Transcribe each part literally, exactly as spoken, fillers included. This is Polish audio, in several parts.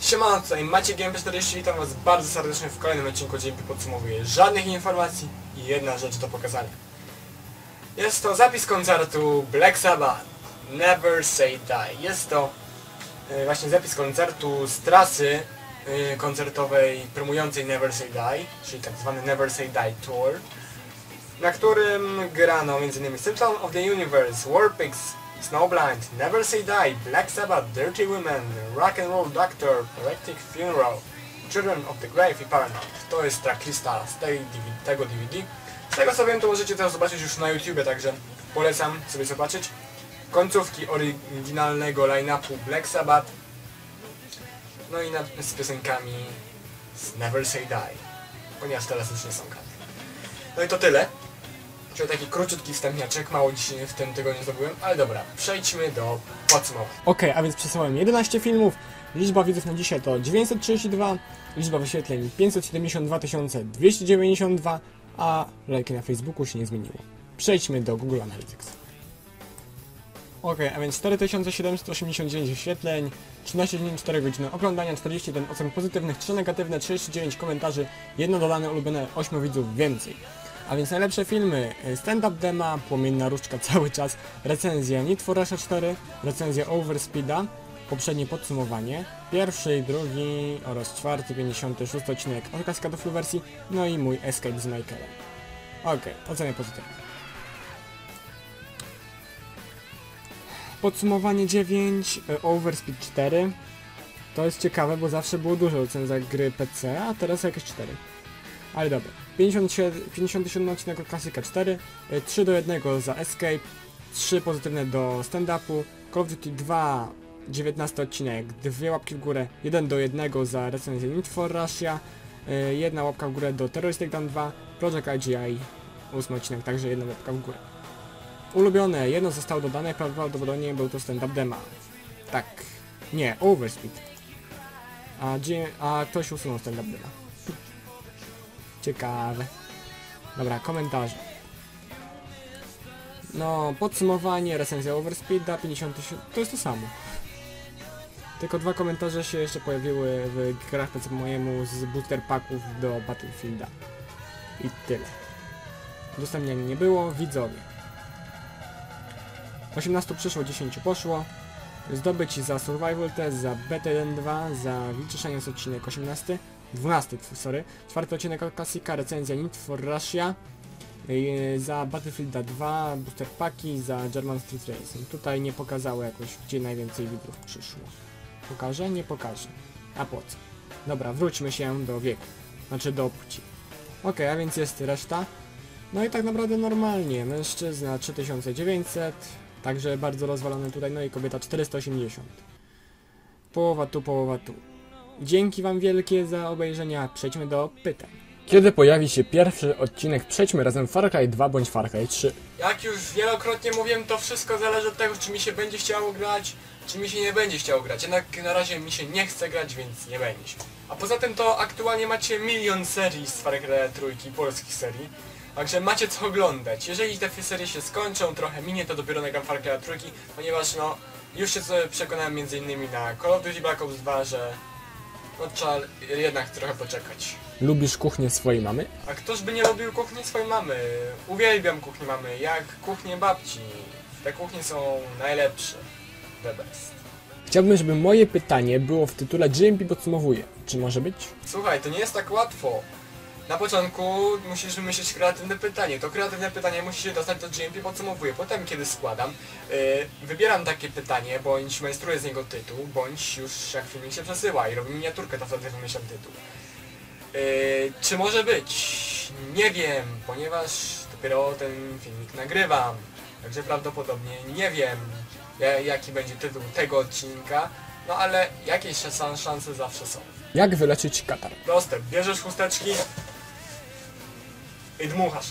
Siemano, tutaj Maciek G M P czterdzieści, witam was bardzo serdecznie w kolejnym odcinku, gdzie podsumowuję żadnych informacji i jedna rzecz do pokazania. Jest to zapis koncertu Black Sabbath, Never Say Die. Jest to yy, właśnie zapis koncertu z trasy yy, koncertowej promującej Never Say Die, czyli tak zwany Never Say Die Tour, na którym grano m.in. Symptom of the Universe, Warpix, Snowblind, Never Say Die, Black Sabbath, Dirty Women, Rock and Roll Doctor, Electric Funeral, Children of the Grave i Paramount. To jest tracklista z tej, tego D V D. Z tego co wiem, to możecie teraz zobaczyć już na YouTubie, także polecam sobie zobaczyć końcówki oryginalnego line-upu Black Sabbath, no i na, z piosenkami z Never Say Die, ponieważ teraz już nie są karty. No i to tyle. Czyli taki króciutki wstępniaczek, mało dzisiaj w tym tygodniu zdobyłem, ale dobra, przejdźmy do podsumowania. Ok, a więc przesyłałem jedenaście filmów, liczba widzów na dzisiaj to dziewięćset trzydzieści dwa, liczba wyświetleń pięćset siedemdziesiąt dwa tysiące dwieście dziewięćdziesiąt dwa, a lajki na Facebooku się nie zmieniło. Przejdźmy do Google Analytics. Ok, a więc cztery tysiące siedemset osiemdziesiąt dziewięć wyświetleń, trzynaście dni, cztery godziny oglądania, czterdzieści jeden ocen pozytywnych, trzy negatywne, trzydzieści dziewięć komentarzy, jedno dodane ulubione, ośmiu widzów więcej. A więc najlepsze filmy: Stand-Up Dema, Płomienna Różdżka cały czas, recenzja Need for Russia cztery, recenzja Overspeeda, poprzednie podsumowanie, pierwszy i drugi oraz czwarty, pięćdziesiąty szósty odcinek od Kaskadu Flu wersji, no i mój Escape z Michaelem. Okej, okay, oceny pozytywne. Podsumowanie dziewięć, Overspeed cztery. To jest ciekawe, bo zawsze było dużo ocen za gry P C, a teraz jakieś cztery. Ale dobra. pięćdziesiąty siódmy odcinek od Klasyka cztery, trzy do jednego za Escape, trzy pozytywne do stand-upu, Call of Duty dwa, dziewiętnasty odcinek, dwie łapki w górę, jeden do jednego za recenzję Need for Russia, jedna łapka w górę do Terrorist Takedown dwa, Project I G I, ósmy odcinek, także jedna łapka w górę. Ulubione, jedno zostało dodane, prawdopodobnie był to stand-up dema. Tak, nie, Overspeed. A, a ktoś usunął stand-up dema. Ciekawe. Dobra, komentarze. No, podsumowanie, recenzja Overspeeda, pięćdziesiąt tysięcy, to jest to samo. Tylko dwa komentarze się jeszcze pojawiły w grach P C mojemu z booster packów do Battlefielda. I tyle. Udostępniania nie było, widzowie. osiemnaście przyszło, dziesięć poszło. Zdobyć za Survival Test, za B T jeden dwa, za Wilczyszanie jest odcinek osiemnasty. dwunasty, sorry. Czwarty odcinek od Klasika, recenzja Need for Russia, yy, za Battlefielda dwa, booster paki, za German Street Racing. Tutaj nie pokazało jakoś, gdzie najwięcej widzów przyszło. Pokażę? Nie pokażę. A po co? Dobra, wróćmy się do wieku. Znaczy do płci. Ok, a więc jest reszta. No i tak naprawdę normalnie. Mężczyzna trzy tysiące dziewięćset, także bardzo rozwalony tutaj, no i kobieta czterysta osiemdziesiąt. Połowa tu, połowa tu. Dzięki wam wielkie za obejrzenie, przejdźmy do pytań. Kiedy pojawi się pierwszy odcinek Przejdźmy razem Far Cry dwa bądź Far Cry trzy? Jak już wielokrotnie mówiłem, to wszystko zależy od tego, czy mi się będzie chciało grać, czy mi się nie będzie chciało grać. Jednak na razie mi się nie chce grać, więc nie będzie. A poza tym to aktualnie macie milion serii z Far Cry trójki, polskich serii. Także macie co oglądać. Jeżeli te serie się skończą, trochę minie, to dopiero nagram Far Cry trójki, ponieważ no, już się sobie przekonałem między innymi na Call of Duty Black Ops dwa, że no trzeba jednak trochę poczekać. Lubisz kuchnię swojej mamy? A któż by nie lubił kuchni swojej mamy? Uwielbiam kuchnię mamy, jak kuchnię babci. Te kuchnie są najlepsze. The best. Chciałbym, żeby moje pytanie było w tytule G M P podsumowuje. Czy może być? Słuchaj, to nie jest tak łatwo. Na początku musisz wymyślić kreatywne pytanie. To kreatywne pytanie musi się dostać do G M P podsumowuje. Potem, kiedy składam, yy, wybieram takie pytanie, bądź majstruję z niego tytuł, bądź już jak filmik się przesyła i robi miniaturkę, to wtedy wymyślam tytuł. Yy, czy może być? Nie wiem, ponieważ dopiero ten filmik nagrywam. Także prawdopodobnie nie wiem, jaki będzie tytuł tego odcinka. No ale jakieś szanse zawsze są. Jak wyleczyć katar? Proste, bierzesz chusteczki i dmuchasz.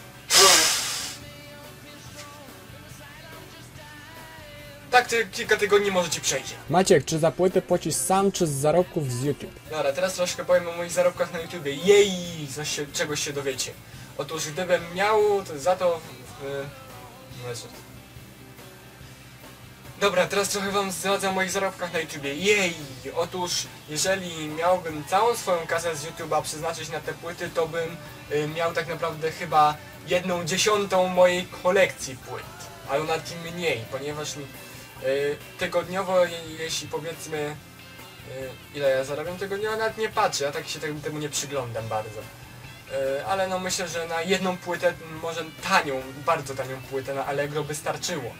Tak ty, kilka tygodni może ci przejdzie. Maciek, czy za płytę płacisz sam, czy z zarobków z YouTube? Dobra, teraz troszkę powiem o moich zarobkach na YouTubie. Jej, coś się, czegoś się dowiecie. Otóż gdybym miał to za to... Yy, Dobra, teraz trochę wam zdradzę o moich zarobkach na YouTubie. Jej! Otóż, jeżeli miałbym całą swoją kasę z YouTube'a przeznaczyć na te płyty, to bym y, miał tak naprawdę chyba jedną dziesiątą mojej kolekcji płyt. Ale nawet i mniej, ponieważ y, tygodniowo, je, jeśli powiedzmy y, ile ja zarabiam tygodniowo, nawet nie patrzę, ja tak się temu, temu nie przyglądam bardzo. Y, ale no myślę, że na jedną płytę, może tanią, bardzo tanią płytę na Allegro by starczyło.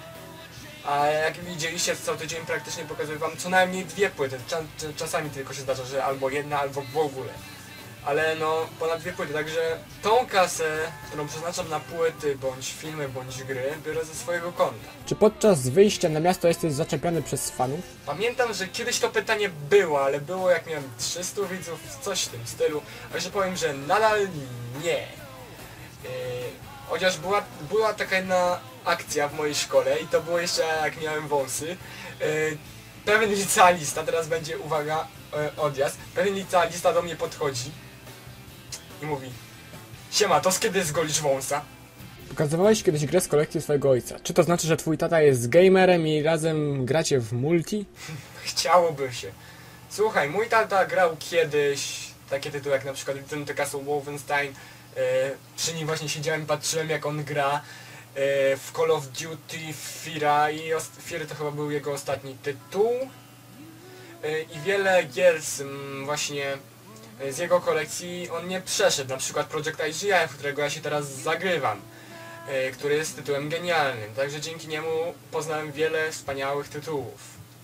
A jak widzieliście, co tydzień praktycznie pokazuję wam co najmniej dwie płyty. Czasami tylko się zdarza, że albo jedna, albo w ogóle. Ale no, ponad dwie płyty, także tą kasę, którą przeznaczam na płyty, bądź filmy, bądź gry, biorę ze swojego konta. Czy podczas wyjścia na miasto jesteś zaczepiany przez fanów? Pamiętam, że kiedyś to pytanie było, ale było jak miałem trzystu widzów, coś w tym stylu. A że powiem, że nadal nie. Yy, chociaż była, była taka jedna akcja w mojej szkole i to było jeszcze jak miałem wąsy. Yy, pewien licealista, teraz będzie, uwaga, yy, odjazd, pewien licealista do mnie podchodzi i mówi: siema, to z kiedy zgolisz wąsa? Pokazywałeś kiedyś grę z kolekcji swojego ojca. Czy to znaczy, że twój tata jest gamerem i razem gracie w multi? Chciałoby się. Słuchaj, mój tata grał kiedyś takie tytuły jak na przykład Return to Castle Wolfenstein. Yy, przy nim właśnie siedziałem i patrzyłem jak on gra. Yy, w Call of Duty, Fira i Fira to chyba był jego ostatni tytuł. Yy, I wiele gier z, mm, właśnie z jego kolekcji on nie przeszedł. Na przykład Project I G F, w którego ja się teraz zagrywam. Yy, który jest tytułem genialnym. Także dzięki niemu poznałem wiele wspaniałych tytułów.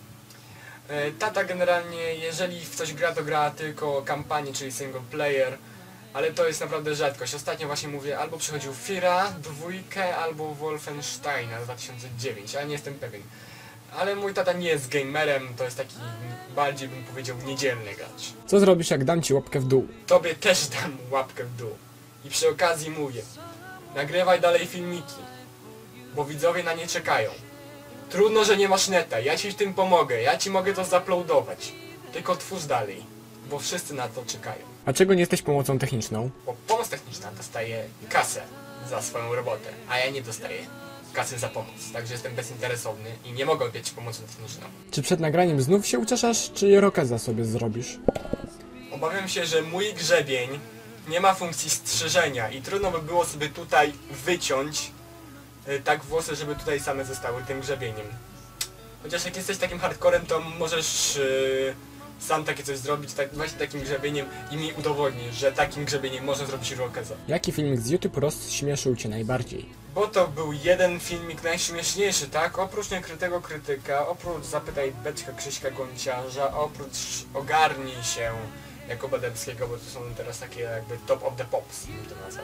Yy, tata generalnie, jeżeli w coś gra, to gra tylko kampanię, czyli single player. Ale to jest naprawdę rzadkość. Ostatnio właśnie mówię, albo przychodził Fira, dwójkę, albo Wolfensteina dwa tysiące dziewięć, ale nie jestem pewien. Ale mój tata nie jest gamerem, to jest taki bardziej, bym powiedział, niedzielny gracz. Co zrobisz, jak dam ci łapkę w dół? Tobie też dam łapkę w dół. I przy okazji mówię, nagrywaj dalej filmiki, bo widzowie na nie czekają. Trudno, że nie masz neta, ja ci w tym pomogę, ja ci mogę to zaploadować. Tylko twórz dalej, bo wszyscy na to czekają. A czego nie jesteś pomocą techniczną? Bo pomoc techniczna dostaje kasę za swoją robotę, a ja nie dostaję kasy za pomoc, także jestem bezinteresowny i nie mogę mieć pomocą techniczną. Czy przed nagraniem znów się uczeszasz, czy irokeza sobie zrobisz? Obawiam się, że mój grzebień nie ma funkcji strzyżenia i trudno by było sobie tutaj wyciąć y, tak włosy, żeby tutaj same zostały tym grzebieniem. Chociaż jak jesteś takim hardcorem, to możesz y, sam takie coś zrobić, tak, właśnie takim grzebieniem i mi udowodnisz, że takim grzebieniem można zrobić irokezę. Jaki filmik z YouTube rozśmieszył cię najbardziej? Bo to był jeden filmik najśmieszniejszy, tak? Oprócz niekrytego krytyka, oprócz Zapytaj Beczka Krzyśka Gonciarza, oprócz Ogarnij się jako Bademskiego, bo to są teraz takie jakby top of the pops, bym to nazwał.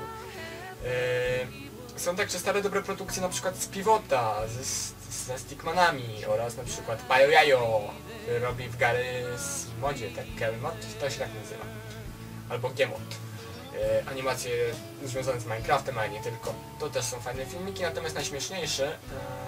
Yy, są także stare dobre produkcje, na przykład z Pivota, ze, ze Stickmanami oraz na przykład Pajo Jajo, który robi w Garys Modzie, tak? Kelmot? To się tak nazywa. Albo Gemot. E, animacje związane z Minecraftem, ale nie tylko. To też są fajne filmiki, natomiast najśmieszniejsze e,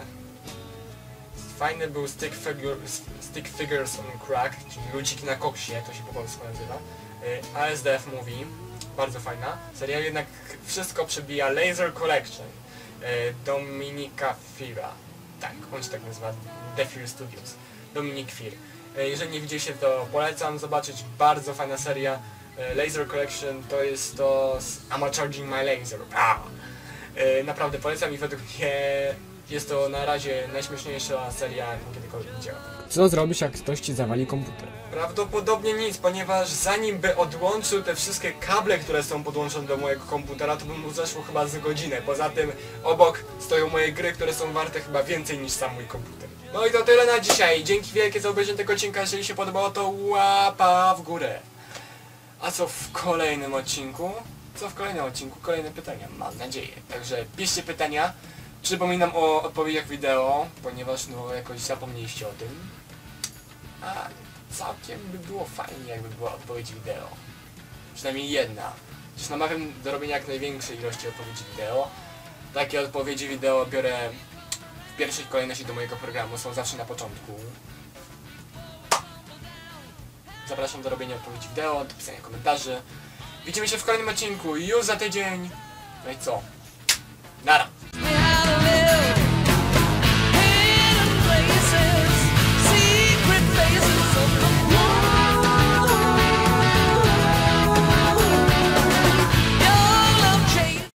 fajny był Stick, Figure, Stick Figures on Crack, czyli ludziki na koksie, to się po polsku nazywa. E, A S D F Movie, bardzo fajna. Seria jednak wszystko przebija. Laser Collection e, Dominika Fira. Tak, on się tak nazywa, The Fear Studios. Dominik Fir. E, jeżeli nie widzieliście, to polecam zobaczyć, bardzo fajna seria. Laser Collection to jest to z I'm Charging My Laser. Ah! E, naprawdę polecam i według mnie jest to na razie najśmieszniejsza seria, jaką kiedykolwiek widziałem. Co zrobisz, jak ktoś ci zawali komputer? Prawdopodobnie nic, ponieważ zanim by odłączył te wszystkie kable, które są podłączone do mojego komputera, to by mu zeszło chyba z godzinę. Poza tym obok stoją moje gry, które są warte chyba więcej niż sam mój komputer. No i to tyle na dzisiaj. Dzięki wielkie za obejrzenie tego odcinka. Jeżeli się podobało, to łapa w górę. A co w kolejnym odcinku? Co w kolejnym odcinku? Kolejne pytania, mam nadzieję. Także piszcie pytania. Przypominam o odpowiedziach wideo, ponieważ no jakoś zapomnieliście o tym. A całkiem by było fajnie, jakby była odpowiedź wideo. Przynajmniej jedna. Przecież namawiam do robienia jak największej ilości odpowiedzi wideo. Takie odpowiedzi wideo biorę w pierwszej kolejności do mojego programu, są zawsze na początku. Zapraszam do robienia odpowiedzi wideo, do pisania komentarzy. Widzimy się w kolejnym odcinku już za tydzień. No i co? Nara!